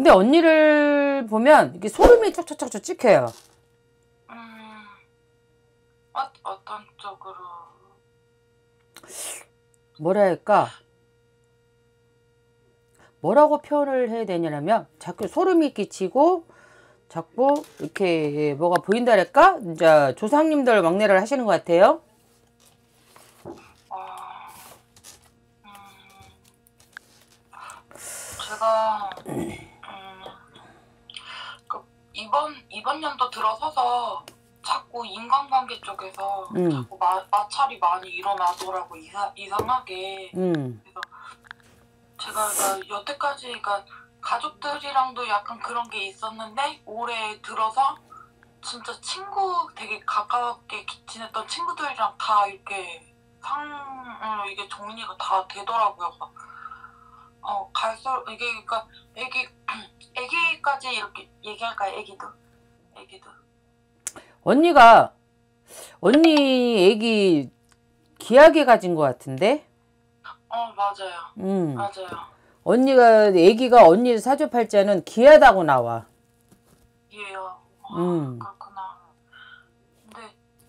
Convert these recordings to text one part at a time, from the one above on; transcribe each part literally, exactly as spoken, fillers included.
근데 언니를 보면 이렇게 소름이 촉촉촉촉 찍혀요. 음, 어, 어떤 쪽으로? 뭐랄까, 뭐라고 표현을 해야 되냐면 자꾸 소름이 끼치고 자꾸 이렇게 뭐가 보인다랄까? 이제 조상님들 막내를 하시는 것 같아요. 어, 음, 제가 음, 그 이번 이번 연도 들어서서 자꾸 인간관계 쪽에서 음. 자꾸 마, 마찰이 많이 일어나더라고. 이사, 이상하게. 음. 그래서 제가 그러니까 여태까지 그러니까 가족들이랑도 약간 그런 게 있었는데 올해 들어서 진짜 친구 되게 가깝게 지냈던 친구들이랑 다 이렇게 상 이게 정리가 다 되더라고요. 어 갈수록 이게 그러니까 애기 애기까지 이렇게 얘기할까요? 애기도 애기도 언니가 언니 애기 귀하게 가진 것 같은데? 어 맞아요. 음. 맞아요. 언니가 애기가 언니 사주팔자는 귀하다고 나와. 이해요. 아, 음. 그렇구나. 근데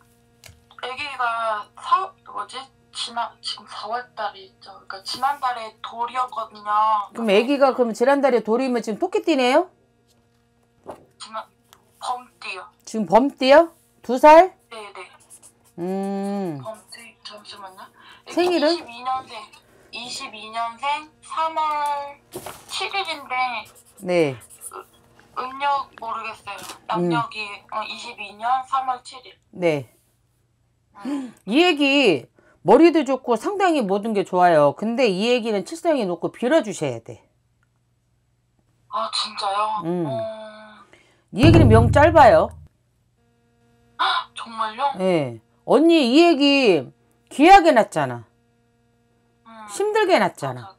애기가 사 뭐지? 지난 지금 사월 달이죠. 그러니까 지난달에 돌이었거든요. 그럼 애기가 그럼 지난달에 돌이면 지금 토끼띠네요? 지난 범띠요. 지금 범띠요? 두 살? 네네. 음. 범띠 잠시만요. 생일은? 이십이 년생. 이십이 년생 삼월 칠일인데 네. 음력 모르겠어요. 남력이 음. 어, 이십이 년 삼월 칠일. 네. 음. 이 얘기 머리도 좋고 상당히 모든 게 좋아요. 근데 이 얘기는 칠성에 놓고 빌어주셔야 돼. 아 진짜요? 음. 어... 이 얘기는 명 짧아요. 헉, 정말요? 네. 언니 이 얘기 귀하게 났잖아. 음. 힘들게 났잖아. 맞아.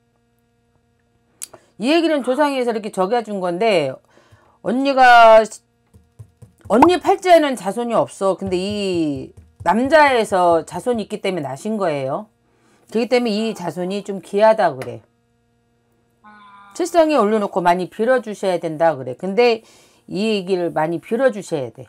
이 얘기는 조상에서 이렇게 적어준 건데 언니가 언니 팔자에는 자손이 없어. 근데 이 남자에서 자손이 있기 때문에 나신 거예요. 그렇기 때문에 이 자손이 좀 귀하다 그래. 칠성에 올려놓고 많이 빌어주셔야 된다 그래. 근데 이 얘기를 많이 빌어주셔야 돼.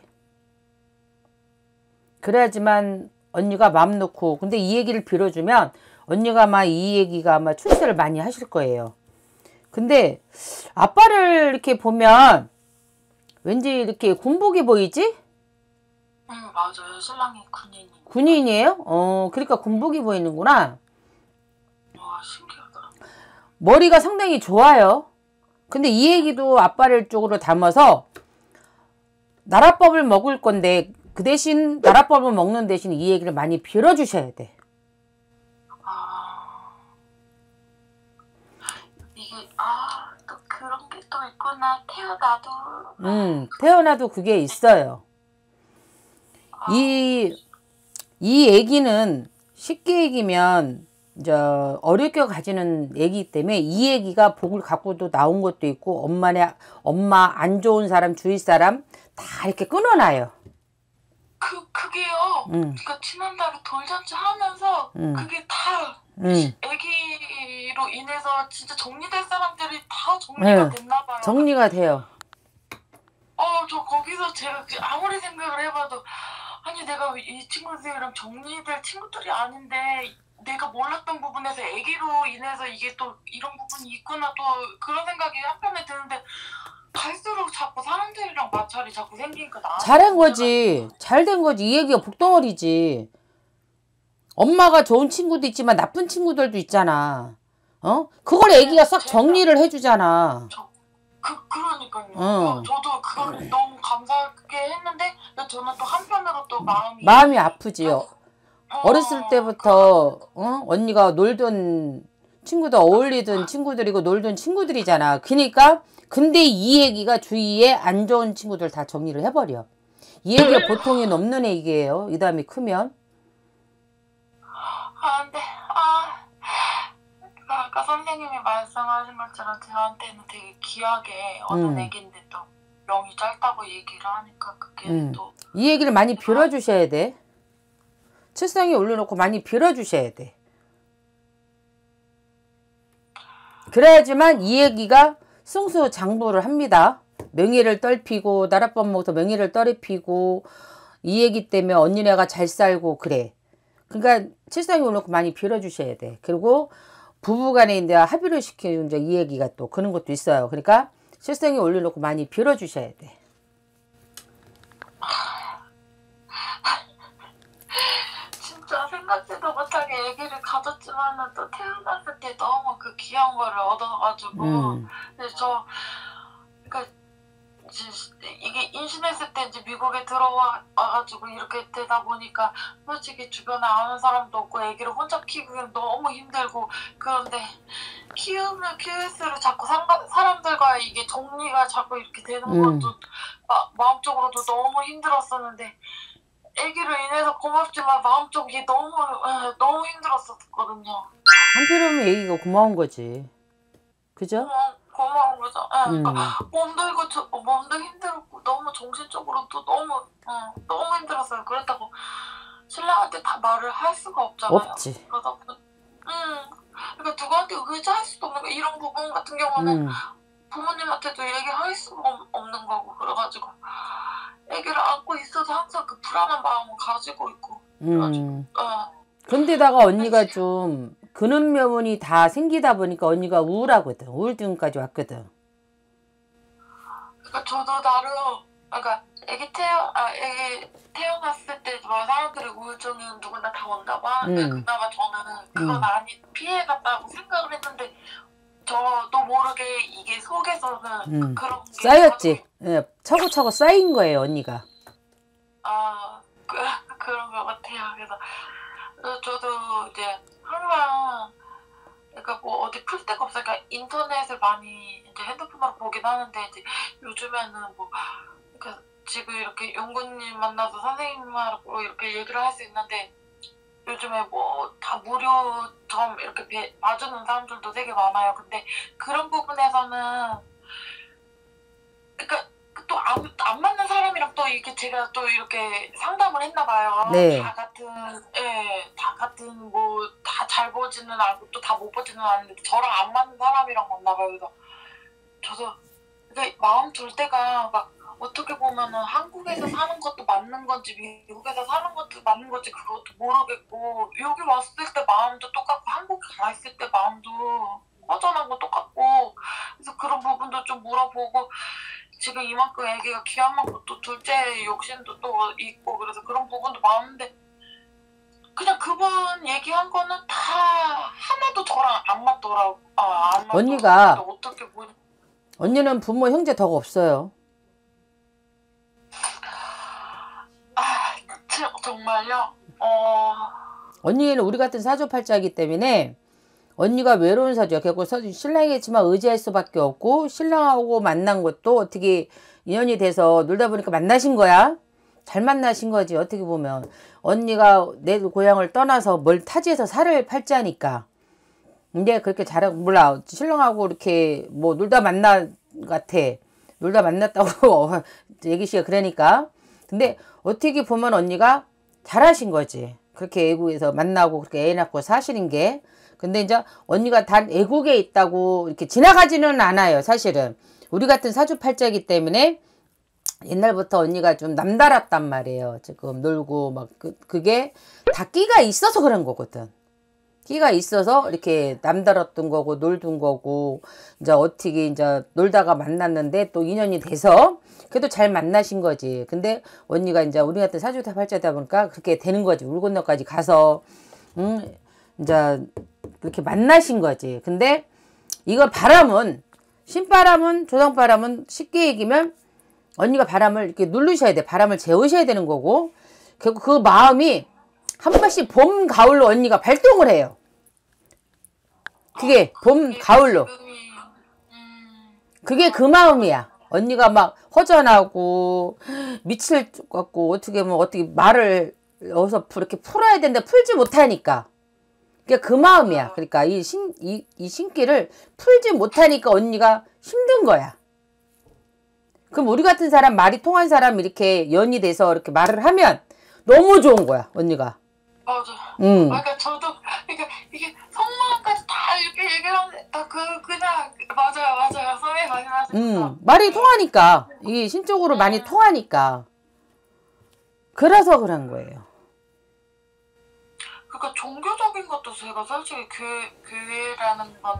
그래야지만 언니가 마음 놓고. 근데 이 얘기를 빌어주면 언니가 아마 이 얘기가 아마 출세를 많이 하실 거예요. 근데 아빠를 이렇게 보면 왠지 이렇게 군복이 보이지? 응 맞아요. 신랑이 군인이. 군인이에요? 어, 그러니까 군복이 보이는구나. 와 신기하다. 머리가 상당히 좋아요. 근데 이 얘기도 아빠를 쪽으로 담아서 나라법을 먹을 건데 그 대신 나라법을 먹는 대신 이 얘기를 많이 빌어주셔야 돼. 아 이게 아 또 그런 게 또 있구나. 태어나도. 음, 태어나도 그게 있어요. 아, 이, 이 애기는 쉽게 얘기면 이제 어렵게 가지는 애기 때문에 이 애기가 복을 갖고도 나온 것도 있고 엄마네 엄마 안 좋은 사람 주위 사람 다 이렇게 끊어놔요. 그 그게요. 음. 그러니까 지난달에 돌잔치 하면서 음. 그게 다 음. 애기로 인해서 진짜 정리될 사람들이 다 정리가 네. 됐나 봐요. 정리가 돼요. 어, 저 거기서 제가 아무리 생각을 해봐도 아니 내가 이 친구들이랑 정리될 친구들이 아닌데 내가 몰랐던 부분에서 애기로 인해서 이게 또 이런 부분이 있구나 또 그런 생각이 한편에 드는데 갈수록 자꾸 사람들이랑 마찰이 자꾸 생기니까 나 잘한 거지. 잘된 거지. 이 얘기가 복덩어리지. 엄마가 좋은 친구도 있지만 나쁜 친구들도 있잖아. 어? 그걸 애기가 싹 정리를 해주잖아. 저, 그, 그러니까요. 어. 저도 그걸 너무 감사하게 했는데 저는 또 한편으로 또 마음이 마음이 아프지요. 어, 어렸을 때부터 어? 언니가 놀던 친구들 어울리던 친구들이고 놀던 친구들이잖아. 그러니까 근데 이 얘기가 주위에 안 좋은 친구들 다 정리를 해버려. 이 얘기가 보통이 넘는 얘기예요. 이 다음에 크면. 아, 근데 아, 아까 선생님이 말씀하신 것처럼 저한테는 되게 귀하게 얻은 음. 애기인데 또 명이 짧다고 얘기를 하니까 그게 음. 또 이 얘기를 많이 빌어주셔야 돼. 칠성에 올려놓고 많이 빌어주셔야 돼. 그래야지만 이 얘기가 승수장구를 합니다. 명예를 떨피고 나랏밥 먹어서 명예를 떨피고 이 얘기 때문에 언니네가 잘 살고 그래. 그러니까 칠성이 올놓고 많이 빌어주셔야 돼. 그리고 부부간에 이제 합의를 시키는 이제 이 얘기가 또 그런 것도 있어요. 그러니까 칠성이 올려놓고 많이 빌어주셔야 돼. 진짜 생각지도 못하게 아기를 가졌지만은 또 태어났을 때 너무 그 귀한 거를 얻어가지고 음. 근데 저 그러니까 이게 임신했을 때 이제 미국에 들어와가지고 이렇게 되다 보니까 솔직히 주변에 아는 사람도 없고 아기를 혼자 키우기는 너무 힘들고 그런데 키우면 키울수록 자꾸 상가, 사람들과 이게 정리가 자꾸 이렇게 되는 음. 것도 마, 마음적으로도 너무 힘들었었는데 아기로 인해서 고맙지만 마음적이 너무 에, 너무 힘들었었거든요. 한편으로는 애기가 고마운 거지. 그죠? 고마운, 고마운 거죠. 예, 음. 그러니까 몸도 이거 저, 몸도 힘들었고 너무 정신적으로도 너무 어, 너무 힘들었어요. 그렇다고 신랑한테 다 말을 할 수가 없잖아요. 없지. 그러다 보니 음, 그러니까 누구한테 의지할 수도 없는 거 이런 부분 같은 경우는 음. 부모님한테도 얘기할 수가 없, 없는 거고 그래가지고 애기를 안고 있어도 항상 그 불안한 마음을 가지고 있고 그래가지고 음. 어. 근데다가 언니가 좀 그런 면이 다 생기다 보니까 언니가 우울하거든. 우울증까지 왔거든. 그러니까 저도 나름 그러니까 애기 태어 아 애기 태어났을 때 뭐 사람들이 우울증은 누구나 다 온다 봐. 근데 음. 그나마 저는 그건 음. 아니 피해갔다고 생각을 했는데 저도 모르게 이게 속에서는 음. 그런 게 쌓였지. 예, 차고차고 쌓인 거예요, 언니가. 아 그, 그런 것 같아요. 그래서 그래서 저도 이제 항상 그러니까 뭐 어디 풀 데가 없으니까 그러니까 인터넷을 많이 이제 핸드폰으로 보긴 하는데 이제 요즘에는 뭐 그러니까 지금 이렇게 연구님 만나서 선생님하고 이렇게 얘기를 할 수 있는데 요즘에 뭐 다 무료점 이렇게 배, 봐주는 사람들도 되게 많아요. 근데 그런 부분에서는 그러니까 또 안 안 맞는 사람이랑 또 이렇게 제가 또 이렇게 상담을 했나 봐요. 네. 다 같은 예, 다 같은 뭐 다 잘 보지는 않고 또 다 못 보지는 않는데 저랑 안 맞는 사람이랑 만나 봐요. 그래서 저도 그러니까 마음 둘 때가 막 어떻게 보면은 한국에서 사는 것도 맞는 건지 미국에서 사는 것도 맞는 건지 그것도 모르겠고 여기 왔을 때 마음도 똑같고 한국에 가 있을 때 마음도 허전한 거 똑같고 그래서 그런 부분도 좀 물어보고 지금 이만큼 애기가 귀한 만큼 또 둘째 욕심도 또 있고 그래서 그런 부분도 많은데 그냥 그분 얘기한 거는 다 하나도 저랑 안 맞더라고. 아, 안 맞더라고. 언니가 어떻게 보니 언니는 부모 형제 덕 없어요. 아 정말요? 어 언니는 우리 같은 사주팔자이기 때문에 언니가 외로운 사주야. 결국 신랑이겠지만 의지할 수밖에 없고 신랑하고 만난 것도 어떻게 인연이 돼서 놀다 보니까 만나신 거야. 잘 만나신 거지. 어떻게 보면 언니가 내 고향을 떠나서 멀 타지에서 살을 팔자니까. 근데 그렇게 잘하고 몰라. 신랑하고 이렇게 뭐 놀다 만나 같아. 놀다 만났다고 얘기 씨가 그러니까. 근데 어떻게 보면 언니가 잘하신 거지. 그렇게 외국에서 만나고 그렇게 애 낳고 사시는 게. 근데 이제 언니가 단 애국에 있다고 이렇게 지나가지는 않아요. 사실은. 우리 같은 사주팔자이기 때문에 옛날부터 언니가 좀 남달랐단 말이에요. 지금 놀고 막 그, 그게 다 끼가 있어서 그런 거거든. 끼가 있어서 이렇게 남달랐던 거고 놀던 거고 이제 어떻게 이제 놀다가 만났는데 또 인연이 돼서 그래도 잘 만나신 거지. 근데 언니가 이제 우리 같은 사주팔자다 보니까 그렇게 되는 거지. 울 건너까지 가서 음 이제 그렇게 만나신 거지. 근데 이걸 바람은 신바람은 조상바람은 쉽게 얘기면 언니가 바람을 이렇게 누르셔야 돼. 바람을 재우셔야 되는 거고 결국 그 마음이 한 번씩 봄 가을로 언니가 발동을 해요. 그게 봄 가을로 그게 그 마음이야. 언니가 막 허전하고 미칠 것 같고 어떻게 보면 어떻게 말을 어서 이렇게 풀어야 되는데 풀지 못하니까 그게 그 마음이야. 그러니까 이 신, 이, 이 신기를 풀지 못하니까 언니가 힘든 거야. 그럼 우리 같은 사람, 말이 통한 사람 이렇게 연이 돼서 이렇게 말을 하면 너무 좋은 거야, 언니가. 맞아. 음. 그러니까 저도 그러니까 이게 속마음까지 다 아 이렇게 얘기를 하는데 아그 그냥 맞아요 맞아요 선생님 말씀하셨죠. 음, 말이 통하니까. 이게 신적으로 많이 음. 통하니까. 그래서 그런 거예요. 그러니까 종교적인 것도 제가 솔직히 교회, 교회라는 거는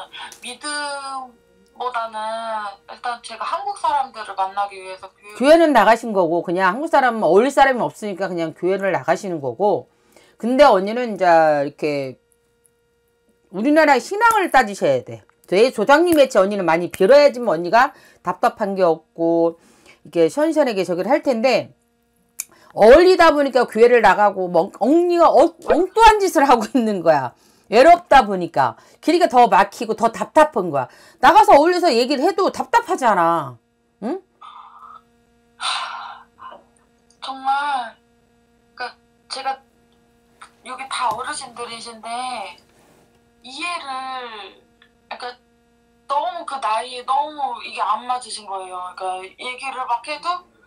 믿음보다는 일단 제가 한국 사람들을 만나기 위해서 교회 교회는 나가신 거고, 그냥 한국 사람은 어울릴 사람이 없으니까 그냥 교회를 나가시는 거고. 근데 언니는 이제 이렇게 우리나라의 신앙을 따지셔야 돼. 제 조장님의 언니는 많이 빌어야지만 언니가 답답한 게 없고 이렇게 시원시원하게 저기를 할 텐데, 어울리다 보니까 교회를 나가고 멍, 언니가 어, 엉뚱한 짓을 하고 있는 거야. 외롭다 보니까 길이가 더 막히고 더 답답한 거야. 나가서 어울려서 얘기를 해도 답답하잖아. 응? 정말 그러니까 제가 여기 다 어르신들이신데 이해를 그러니까 너무 그 나이에 너무 이게 안 맞으신 거예요. 그러니까 얘기를 막 해도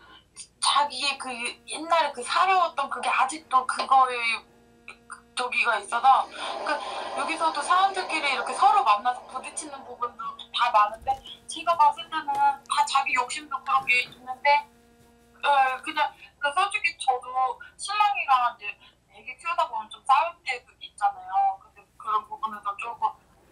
자기의 그 옛날에 그 살아왔던 그게 아직도 그거에 저기가 있어서 그러니까 여기서도 사람들끼리 이렇게 서로 만나서 부딪히는 부분도 다 많은데 제가 봤을 때는 다 자기 욕심도 그런 게 있는데 어, 그냥 그 솔직히 저도 신랑이랑 이제 애기 키우다 보면 좀 싸울 때 그게 있잖아요. 근데 그런 부분에서 조금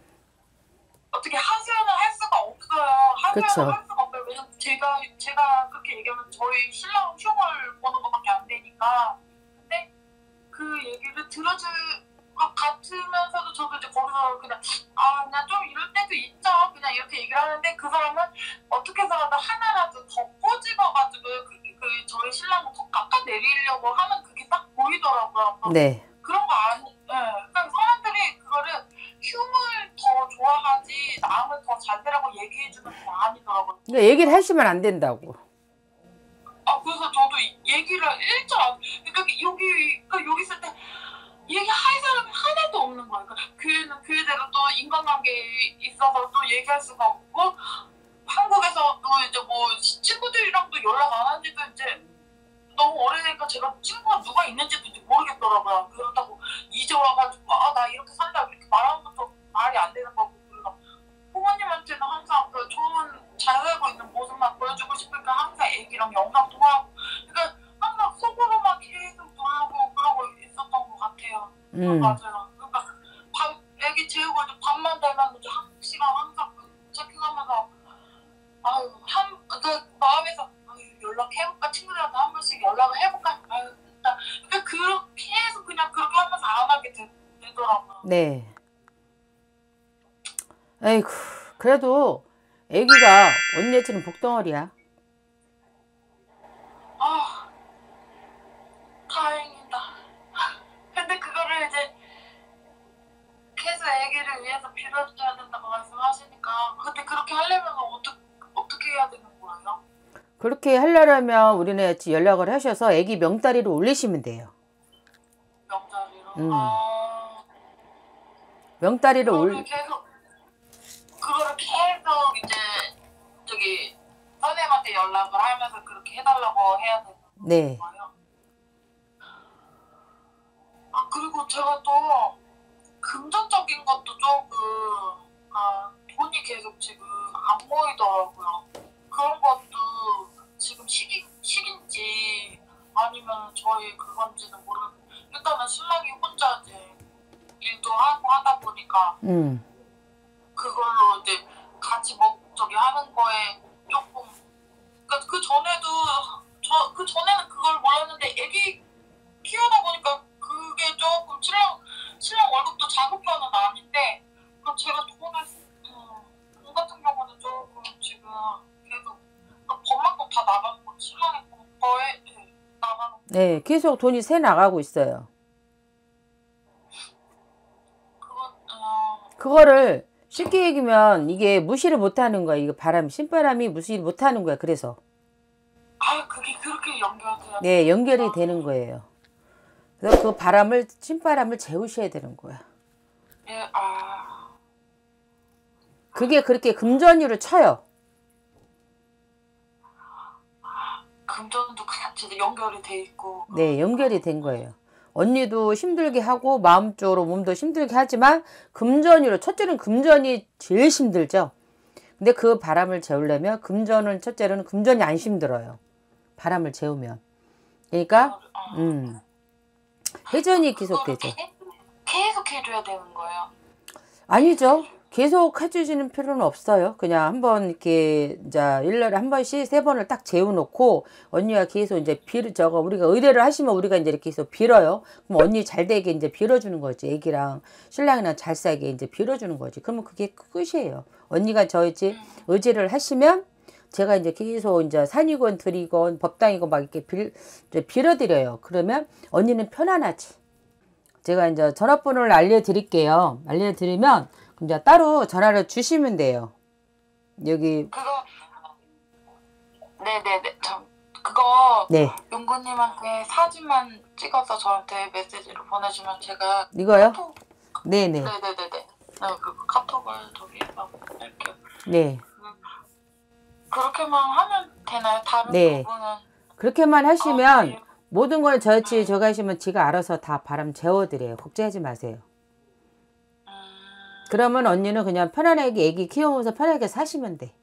어떻게 하소연을 할 수가 없어요. 하소연을 할 수가 없어요. 왜냐면 제가 제가 그렇게 얘기하면 저희 신랑 흉을 보는 것밖에 안 되니까. 근데 그 얘기를 들어줄 것 같으면서도 저도 이제 거기서 그냥 아 그냥 좀 이럴 때도 있죠. 그냥 이렇게 얘기를 하는데 그 사람은 어떻게 해서라도 하나라도 더 꼬집어가지고 그, 그 저희 신랑을 더 깎아내리려고 하는 그게 딱 보이더라고요. 네. 그런 거 아니, 예. 그러니까 사람들이 그거를 흉을 더 좋아하지 남을 더 잘 되라고 얘기해주는 게 아니더라고요. 그러니까 얘기를 하시면 안 된다고. 아 그래서 저도 얘기를 일절 안, 그러니까 여기 그러니까 여기 있을 때 얘기할 사람이 하나도 없는 거예요. 그러니까 교회는 교회대로 또 인간관계에 있어서 또 얘기할 수가 없고 한국에서 또 이제 뭐 친구들이랑도 연락 안 한 지도 이제 너무 오래되니까 제가 친구가 누가 있는지도 이제 모르겠더라고요. 그렇다고 이제 와가지고 아 나 이렇게 산다 이렇게 말하는 것도 말이 안 되는 거고 그래서 부모님한테는 항상 그 좋은 잘 살고 있는 모습만 보여주고 싶으니까 항상 애기랑 영상 통화하고 그러니까 항상 속으로만 계속 놀고 그러고 있었던 것 같아요. 음. 맞아요. 그러니까 밥 애기 재우고 이제 밥만 되면 이제 한 시간 항상 체킹하면서 아유 한 그 마음에서 연락해볼까 친구들한테 한 번씩 연락을 해볼까 아유 진짜 그러니까 그렇게 해서 그냥 그렇게 하면서 안 하게 되, 되더라고요. 네. 에이구, 그래도 애기가 언니처럼 복덩어리야. 아 다행이다. 근데 그거를 이제 계속 애기를 위해서 빌어줘야 된다고 말씀하시니까 근데 그렇게 하려면 어떻게 어떻게 해야 되는 거예요? 그렇게 하려면 우리는 연락을 하셔서 애기 명다리를 올리시면 돼요. 명자리로. 음. 아 명다리를 그거를 올, 계속 그거를 계속 이제 저기 선생님한테 연락을 하면서 그렇게 해달라고 해야 되는 네. 거예요. 아 그리고 제가 또 금전적인 것도 조금 아 돈이 계속 지금 안 모이더라고요. 그런 것도 지금 시기 시기인지 아니면 저희 그건지는 모르는데 일단은 신랑이 혼자 이제 일도 하고 하다 보니까 음. 그걸로 이제 같이 먹 저기 하는 거에 조금 그러니까 그 전에도 저 그 전에는 그걸 몰랐는데 애기 키우다 보니까 그게 조금 신랑 신랑 월급도 작은 편은 아닌데 그 제가 돈을 음, 돈 같은 경우는 조금 지금 계속 법만큼 다 나가는 거 신랑의 거에 네, 나가는 네, 계속 돈이 새 나가고 있어요. 그건 어, 그거를 쉽게 얘기하면 이게 무시를 못하는 거야. 이거 바람, 신바람이 무시 못하는 거야. 그래서. 아 그게 그렇게 연결돼요. 네, 연결이 되는 거예요. 그래서 그 바람을, 신바람을 재우셔야 되는 거야. 예, 아 그게 그렇게 금전으로 쳐요. 금전도 같이 연결이 돼 있고. 네, 연결이 된 거예요. 언니도 힘들게 하고 마음적으로 몸도 힘들게 하지만 금전으로 첫째는 금전이 제일 힘들죠. 근데 그 바람을 재우려면 금전은 첫째로는 금전이 안 힘들어요. 바람을 재우면. 그러니까 음 회전이 계속되죠. 계속 해줘야 되는 거예요? 아니죠. 계속 해주시는 필요는 없어요. 그냥 한번 이렇게 이제 일년에 한 번씩 세 번을 딱 재워놓고 언니가 계속 이제 빌 저거 우리가 의뢰를 하시면 우리가 이제 이렇게 계속 빌어요. 그럼 언니 잘 되게 이제 빌어주는 거지. 애기랑 신랑이랑 잘 살게 이제 빌어주는 거지. 그러면 그게 끝이에요. 언니가 저 이제 의지를 하시면 제가 이제 계속 이제 산이건 들이건 법당이건 막 이렇게 빌 이제 빌어드려요. 그러면 언니는 편안하지. 제가 이제 전화번호를 알려드릴게요. 알려드리면 이제 따로 전화를 주시면 돼요. 여기 그거 네네네 참 그거 네 용구님한테 사진만 찍어서 저한테 메시지로 보내주면 제가 이거요? 카톡 네네 네네네네 네, 그 카톡을 저기에다 보낼게요. 네 그렇게만 하면 되나요? 다른 네. 부분은 그렇게만 하시면 아, 네. 모든 걸 저치 저가 하시면 지가 알아서 다 바람 재워드려요. 걱정하지 마세요. 음... 그러면 언니는 그냥 편안하게 애기 키우면서 편하게 사시면 돼.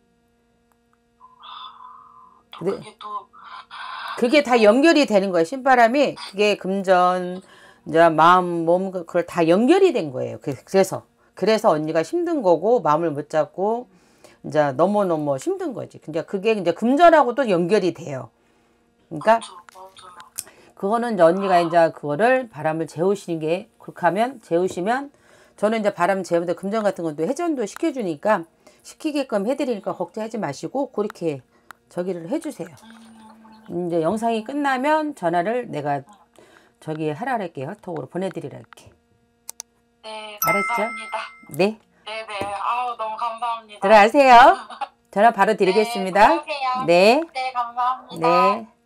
또 네. 그게 또 그게 다 연결이 되는 거예요. 신바람이 그게 금전, 이제 마음, 몸 그걸 다 연결이 된 거예요. 그래서 그래서 언니가 힘든 거고 마음을 못 잡고 이제 너무 너무 힘든 거지. 근데 그게 이제 금전하고도 연결이 돼요. 그러니까 맞아, 맞아. 그거는 이제 언니가 이제 그거를 바람을 재우시는 게 그렇게 하면 재우시면 저는 이제 바람 재우는데 금전 같은 것도 회전도 시켜주니까 시키게끔 해드리니까 걱정하지 마시고 그렇게 저기를 해주세요. 이제 영상이 끝나면 전화를 내가 저기 하라 할게요. 카톡으로 보내드리라 할게. 네, 알았죠? 감사합니다. 네. 네네. 아우 너무 감사합니다. 들어가세요. 전화 바로 드리겠습니다. 네, 들어가세요. 네. 네, 감사합니다. 네.